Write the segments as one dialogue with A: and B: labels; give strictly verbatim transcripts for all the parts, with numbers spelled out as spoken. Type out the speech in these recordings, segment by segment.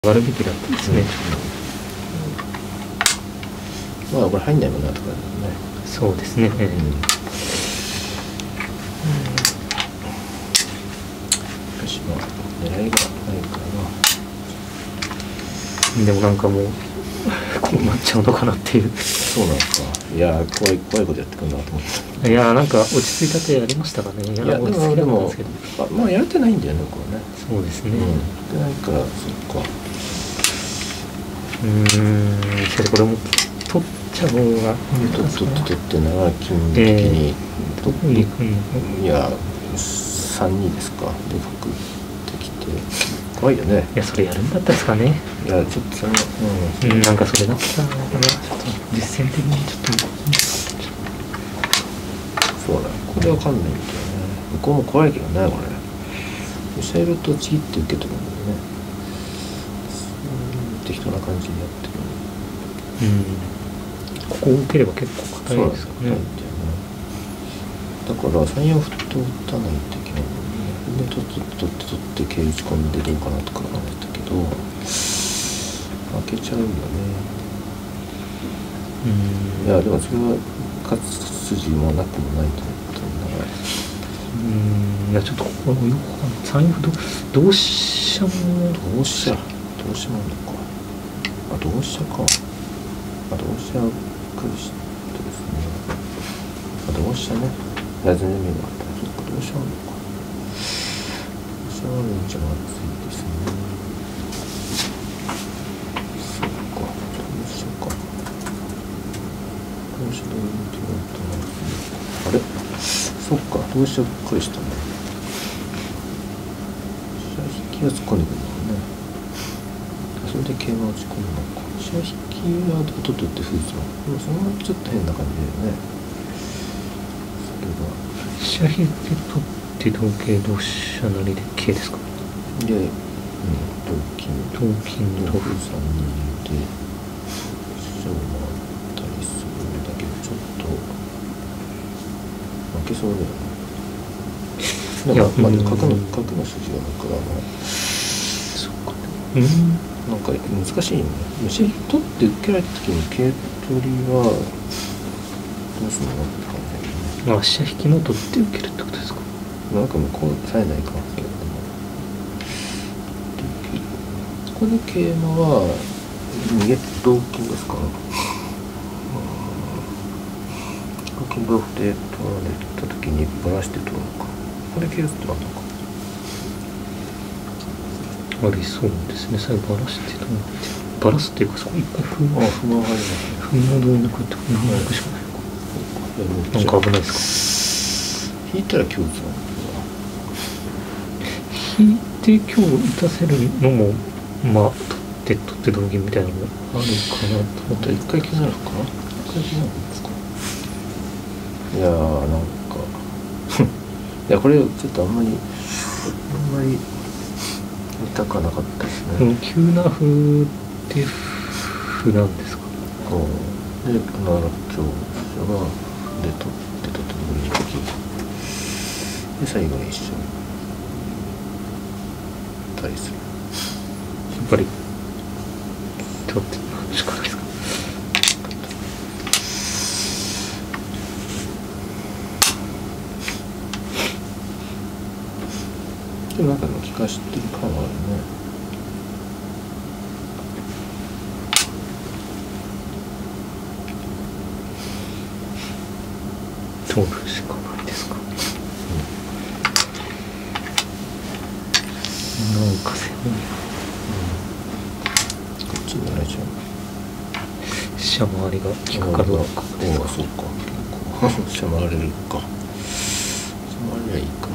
A: 上がるべきだったんですね。
B: うん、まあこれ入んないもんなとかね。
A: そうですね。うん、うん、
B: しかしまあ狙いがないからな。
A: でもなんかもうこうなっちゃうのかなっていう。
B: そうなんですか。いや怖い怖いことやってくるなと思って。
A: いやなんか落ち着いた手やりましたかね。いや
B: でもでもあまあやれてないんだよねこれね。
A: そうですね。
B: うん、やってないからそっか。
A: うーん、それこれも取っちゃう方が
B: 取って取って取ってながら金的に
A: どこに行くの？
B: いやさんにですかで角できて怖いよね。
A: いやそれやるんだったですかね。
B: いやちょっとその
A: うん、うん、なんかそれだったらちょっと実践的にちょっと
B: そうだこれわかんないんだよね。向こうも怖いけどねこれミシェルとちぎって受け取るんだよね。適当な感じでやってる。
A: うん、ここを受ければ結構硬いですかね。
B: だからさんよん歩と打たないといけないのに、ね、で取って取って取って桂打ち込んでどうかなとか考えたけど負けちゃうよね。うん、いやでもそれは勝つ筋もなくもないと思ったんだが、
A: うん、いやちょっとここよくさんよん歩同飛車も
B: 同飛車同飛車もあるのか。あ同飛車か。あ同飛車来るしですね。あ同飛車ね。いや全然見えなかった。そっか同飛車あるのか。同飛車あるんじゃまずいですね。そっか同飛車か。同飛車どういう手があったの。あれそっか同飛車返したね。飛車引きが突っ込んでくるんだろうね。それで桂馬打ち込むのか。飛車引きはどう取って打って封じの。でもそのちょっと変な感じだよね。それが
A: 飛車引いて取って同桂同飛車成で桂ですか。
B: で、うん、同金
A: 同金同歩
B: さんに入れて飛車を回ったりするんだけどちょっと負けそうだよね。でもまあ角の角の筋があるからまあ
A: そっか。うん
B: なんか難しいよね。飛車取って受けられた時に桂取りはどうするのって感じだよね。
A: あ、飛車引きも取って受けるってことですか。
B: なんか向こうさえないかもけどもここで桂馬は逃げ同金ですか。同金同歩で取られた時にバラして取るのか。これ桂打ってなんだか
A: ありそうですね。最後バラしてと思ってバラすっていうかそこ一回歩
B: あ歩が入りますね。
A: 歩のどう抜くって歩の抜くしかないのか。なんか危ないですか。
B: 引いたら香打つの。
A: 引いて今日打たせるのもまあ取って取って同銀みたいなのもあるかなと思って
B: 一回刻むのかな。一回刻むんですか。いやーなんかいやこれちょっとあんまりあんまり見たかなかったですね。
A: この急な歩って歩なんですか。
B: うん、でなな香車がで取って取って同銀で最後に一緒に対する。
A: やっぱり取ってしかないですか。
B: でもなんかの利かしてる感はあるね。
A: 取るしかないですか。うん、なんか攻めに、
B: うん、こっちにやられちゃう。
A: 飛車回りが効くかどうかですか。
B: ああそうか結構飛車回れるか。飛車回りゃいいかな。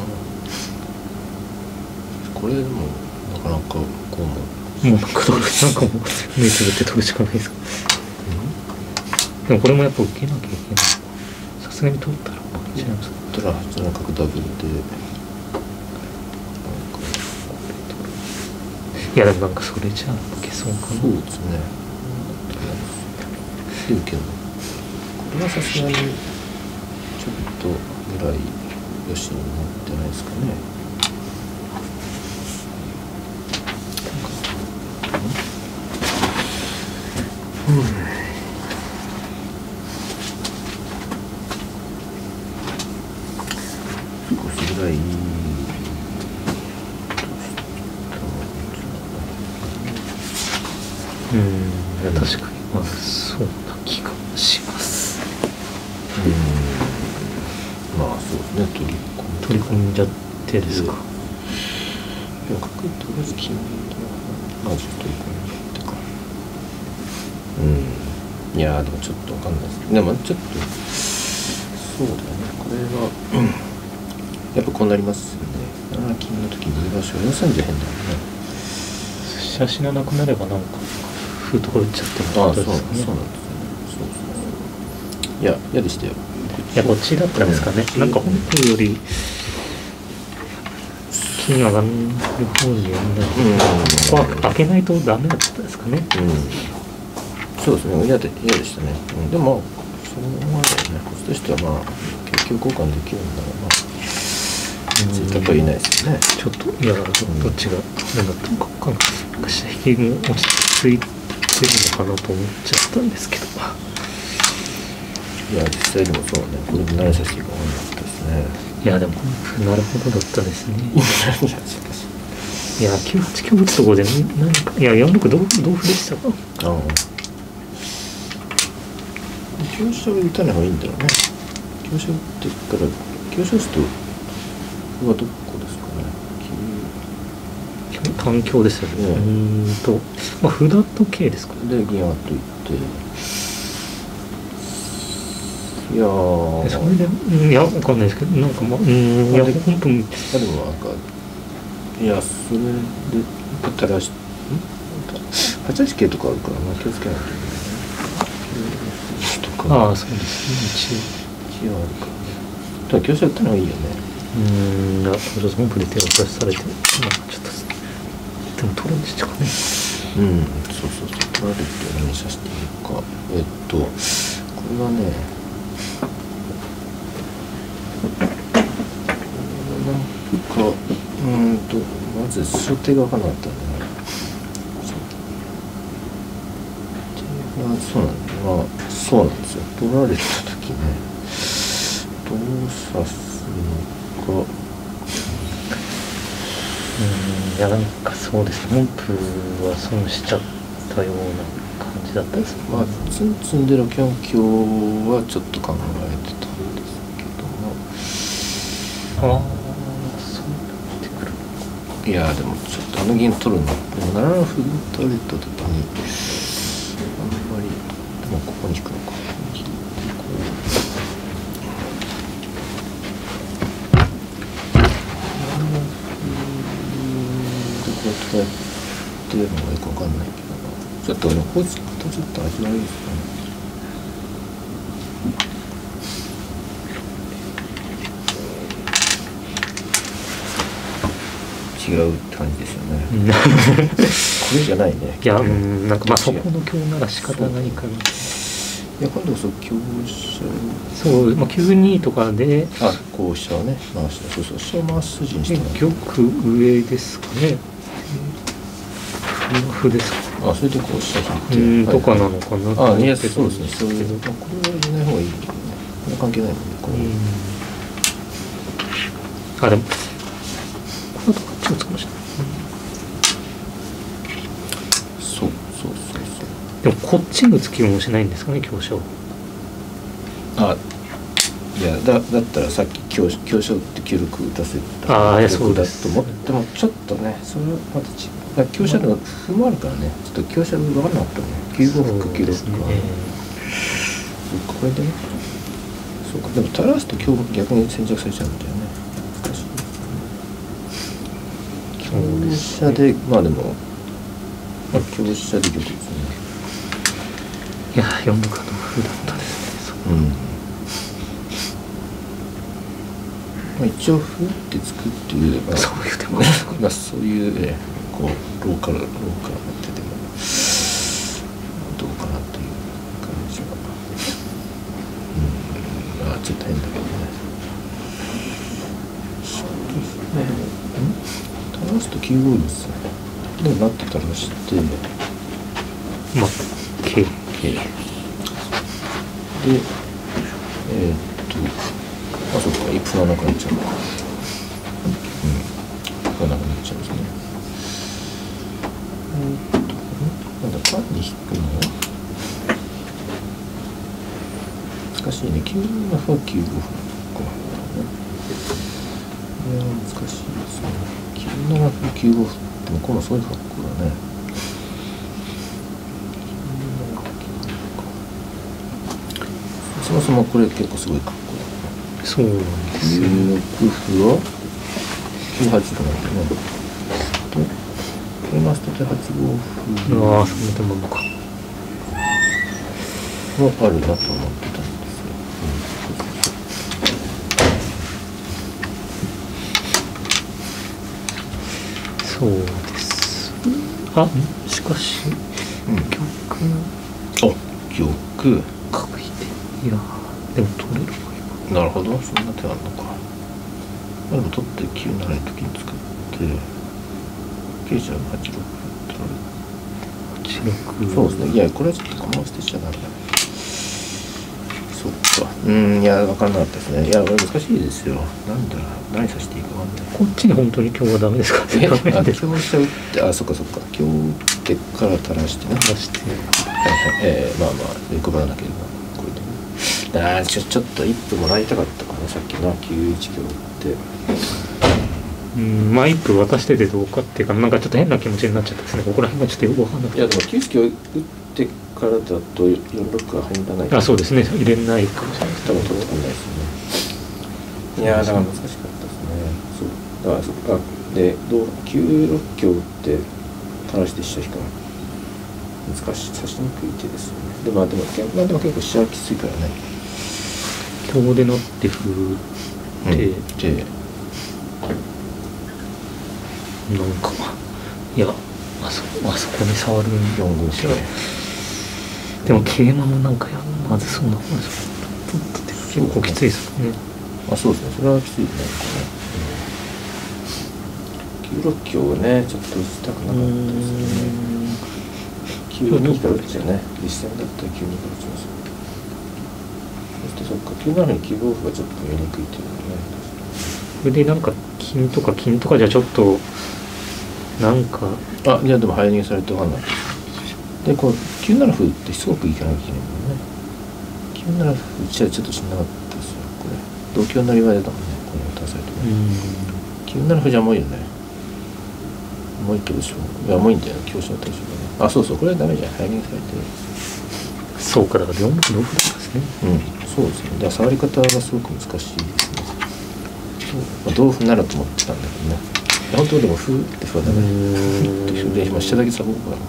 B: これでもなかなかこうも
A: もうなんか取るなんかもう目つぶって取るしかないですか。うん、でもこれもやっぱ受けなきゃいけない。さすがに取ったら違いますか。
B: 取ったら普通の角ダブルで
A: いやでもなんかそれじゃあ受けそうかな。
B: そうですね。で受けるの。これはさすがにちょっとぐらいよしになってないですかね。 少しぐらい
A: うん、確かにまあそうな気がします。
B: うん、まあそうですね、取り込ん
A: 取り込んじゃってですか。
B: でも角とりあえず金まあちょっと取り込んじゃってか。うん、いやーでもちょっとわかんないですけど、でもちょっとそうだよね、これは、うん、やっぱこうなりますよね。なな金の時にに場所よんさんじゅう変だよね。
A: 写真がなくなればなんか歩とか打っちゃっても
B: ああ、そうそうなんですよね。そうそう。いや、嫌でしたよ。
A: いや、こっちだったんですかね。うん、なんか本譜より金上がる方にやんない。ここは開けないとダメだったですかね。
B: うん。そうですね。嫌で嫌でしたね。うん、でもそのままだよね。こっちとしてはまあ結局交換できるんだろうな。絶対とは言えないですよね。
A: ちょっといや、どっちが何だったのか分かんない。なんか下引きも落ち着いてるのかなと思っちゃったんですけど。
B: いや実際でもそうね。これで慣れさせていかなかったですね。
A: いやでもなるほどだったですね。いやきゅうはち香打つところで何かいやよんろく同歩同歩でしたか。ああ。
B: 香車を打たない方がいいんだろうね。香車打ってから香車打つとこれはどこですかね。
A: 単香ですよね。うんとまあ歩だと桂ですか。
B: で銀上がっといって。いやー
A: それでいやわかんないですけどなんかまあうんいや本当に
B: まあでもなんかいやそれで垂らしんはちはち桂とかあるからな気をつけないといけないね。
A: ああそうですね
B: 一応一応あるからね。ただ香車打ったのがいいよね。
A: うんいやちょっと本譜で手を出されてなんかちょっとでも取るんでしたかね。
B: うんそうそうそう取られて何させていいかえっとこれはねなんかうんとまず初手が分からなかったんだね。そうなんだ、まあそうなんですよ。取られた時ねどう指すのか。
A: うんいやなんかそうですね本譜は損しちゃったような感じだったですね。
B: まあツンツンでのキャンキョはちょっと考えてたんですけどもあ
A: あそうなってくるのか。
B: いやでもちょっとあの銀取るのでもなな歩打たれた時にあんまりでもここに引くのか引いてこうこうやってるのがよくわかんないけどな。ちょっとねこいつとちょっと味悪いですかね。違うって感じですよね。これじゃないね。
A: いやうんなんかまあそこの香なら仕方ないかな。
B: いや今度こそ香車
A: そうまあきゅうにとかで
B: あこう飛車をね回してそうそう飛車を回す筋にして
A: 玉上ですかね。歩ですか。
B: あそれでこう飛車引
A: いてとかなのかなと思って。
B: あいやそうですねそういうまあこれは入れない方がいいけどね。これ関係ないもんねこれ。
A: あでもこれだとこっちを使うかもしれない。
B: そうそうそうそう
A: でもこっちの突きもしないんですかね香車を。
B: あいやだだったらさっき香香車打ってきゅうろく打たせた
A: ああいやそうです
B: と思ってもちょっとねそれはまた違う。香車の歩もあるからねちょっと香車分からなかったね。きゅうご歩かきゅうろくか、ね、これでねそうかでも垂らすと今日逆に先着されちゃうんだよね。難しいですね。香車でまあでもまあ香車で玉ですね。
A: いやよんろくは同歩だったですね。
B: うんまあ、一応歩って作っていう、まあ、
A: そういう手も
B: まあそういう、えー、こうローカルローカルな手でもどうかなという感じがうんまあちょっと変だけどね。そうですね。垂らすときゅうごですね。でもなって垂らして
A: まあ桂
B: えでえー、っとあそっかいっぷんはなくなっちゃうのかうんなくなっちゃうんですねえー、っとなんだ単に引くの難しいねきゅうなな歩はきゅうごふんかこれは難しいですねきゅうなな歩きゅうごふんってもこのそういう格好だねそもそもこれ結構すごい格好だね
A: そうなんですよ。
B: きゅうろく歩はきゅうはちとなってねこれマストではちご歩
A: ああ、そんな手もあるのか。
B: もあるなと思ってたんですよ、
A: そうです。あ、しかし、
B: うん、
A: 玉
B: あ、玉
A: 角いて、いやでも取れるか
B: なるほど、そんな手あるのか。でも取ってきゅうななの時に使って桂じゃはちろく取られ
A: はちろく
B: そうですね。いやこれはちょっと駒を捨てちゃダメだ。そっか。うん、いや分からなかったですね。いやこれ難しいですよ。なんだろう、何させていいか分かんない。
A: こっちに本当に今日はダメですか。
B: え、あ、香車打って、あ、そっかそっか。香打ってから垂らしてね。
A: 出して、
B: はいはい、えー、まあまあ欲張らなければこれで、ね。ああ、ちょちょっと一歩もらいたかったかな、さっきのきゅういち香打って。
A: うん、まあ一歩渡しててどうかっていうか、なんかちょっと変な気持ちになっちゃったですね。ここら辺がちょっとよく分かんなくて。
B: いやでもきゅういち香打ってからだとよんろくは入らない。
A: あ、そうですね。入れないかもしれないです。
B: 多分取ってくんないですよね。いやーだから難しかったですね。そうだからそっかでどうきゅうろく香打って垂らして飛車引くの難しい、指しにくい手ですよね。でまあでも、まあ、でも結構飛車はきついからね。
A: 強で乗って歩って、
B: うん、で
A: なんかいやあそこあそこに触るん
B: よんご桂
A: でも桂馬もなんかやまずそうな方ですよ。結構きついですもんね。
B: あ、そうですね。それはきついね。きゅうろく香をね、ちょっと打ちたくなかったですね。きゅうにから打っちゃうね。実戦だったらきゅうにから打ちます。そしてそっか、きゅうななにきゅうご歩がちょっと見にくいっていうのね。
A: それでなんか金とか金とかじゃちょっとなんか
B: あ、いやでも早逃げされてわかんない。で、こうきゅうなな歩ってすごくいかなきゃいけないもんね。きゅうなな歩打ちはちょっとしんなかったですよ。これ同香成り割れだもんね。この打たされてね。きゅうなな歩じゃもういいよね。もう一手でしょ。いやもういいんだよ。香車の対象がね。あ、そうそう。これはダメじゃん。早逃げされて。
A: そうか、だからよんろくろくですね。
B: うん、そうですね。だから触り方がすごく難しいですね。まあ、同歩ならと思ってたんだけどね。本当でも歩って歩はダメ。歩って歩で今下だけサボるから。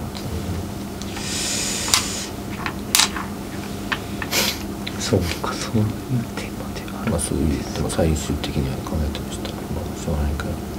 A: そうか、そういうテーマである。
B: まあそういうでも最終的には考えてました。まあしょうがないから。